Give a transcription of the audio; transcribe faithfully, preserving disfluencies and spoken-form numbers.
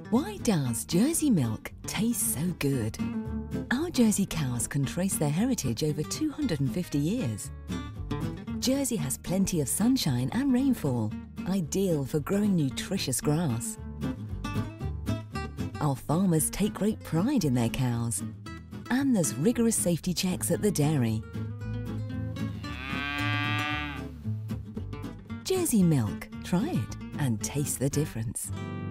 Why does Jersey milk taste so good? Our Jersey cows can trace their heritage over two hundred fifty years. Jersey has plenty of sunshine and rainfall, ideal for growing nutritious grass. Our farmers take great pride in their cows, and there's rigorous safety checks at the dairy. Jersey milk, try it and taste the difference.